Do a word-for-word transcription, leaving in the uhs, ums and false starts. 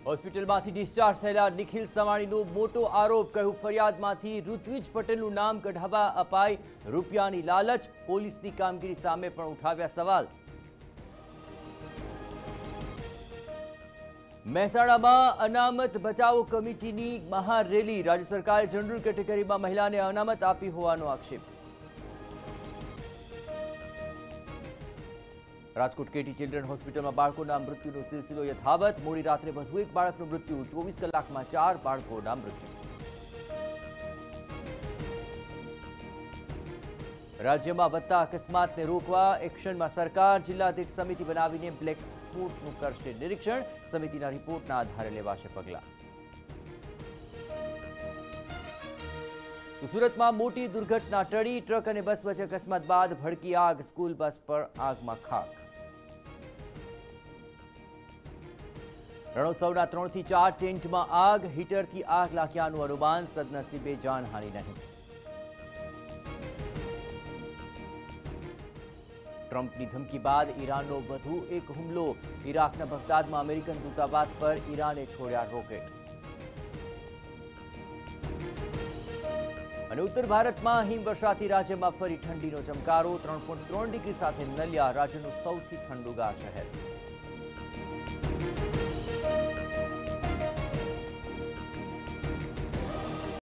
હોસ્પિટલમાંથી ડિસ્ચાર્જ થયેલા નિખિલ સવાણીનો મોટો આરોપ, કહ્યું ફરિયાદમાંથી ઋત્વિજ પટેલનું નામ કઢાવવા અપાઈ રૂપિયાની લાલચ. પોલીસની કામગીરી સામે પણ ઉઠાવ્યા સવાલ. મહેસાણામાં અનામત બચાવો કમિટીની મહારેલી, રાજ્ય સરકારે જનરલ કેટેગરીમાં મહિલાને અનામત આપી હોવાનો આક્ષેપ. રાજકોટ કેટી ચિલ્ડ્રન હોસ્પિટલમાં બાળકોના મૃત્યુનો સિલસિલો યથાવત. મોડી રાત્રે વધુ એક બાળકનું મૃત્યુ, ચોવીસ કલાકમાં ચાર બાળકોના મૃત્યુ. રાજ્યમાં વધતા અકસ્માતને રોકવા એક્શનમાં સરકાર, જિલ્લા દીઠ સમિતિ બનાવીને બ્લેક સ્પોટનું કરશે નિરીક્ષણ. સમિતિના રિપોર્ટના આધારે લેવાશે પગલાં. સુરતમાં મોટી દુર્ઘટના ટળી, ટ્રક અને બસ વચ્ચે અકસ્માત બાદ ભડકી આગ, સ્કૂલ બસ પર આગમાં ખાખ. રણોત્સવના ત્રણ થી ચાર ટેન્ટમાં આગ, હીટરથી આગ લાગ્યાનું અનુમાન, સદનસીબે જાનહાનિ નહીં. ટ્રમ્પની ધમકી બાદ ઈરાનનો વધુ એક હુમલો, ઇરાકના બગદાદમાં અમેરિકન દૂતાવાસ પર ઈરાને છોડ્યા રોકેટ. અને ઉત્તર ભારતમાં હિમવર્ષાથી રાજ્યમાં ફરી ઠંડીનો ચમકારો, ત્રણ પોઈન્ટ ત્રણ ડિગ્રી સાથે નલિયા રાજ્યનું સૌથી ઠંડુગાર શહેર.